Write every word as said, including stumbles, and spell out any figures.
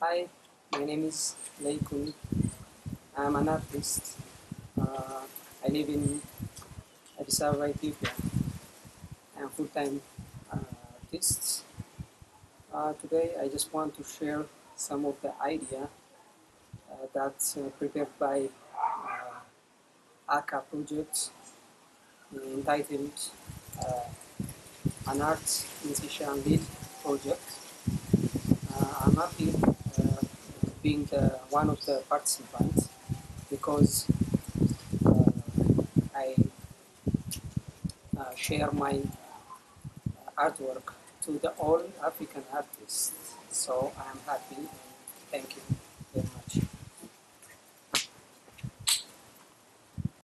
Hi, my name is LEYKUN. I'm an artist. Uh, I live in Addis Ababa, Ethiopia. I'm a full-time uh, artist. Uh, today, I just want to share some of the idea uh, that's uh, prepared by uh, A C A project entitled uh, an art initiation lead project. Uh, I'm happy uh, being uh, one of the participants because uh, I uh, share my artwork to the all African artists. So I'm happy and thank you.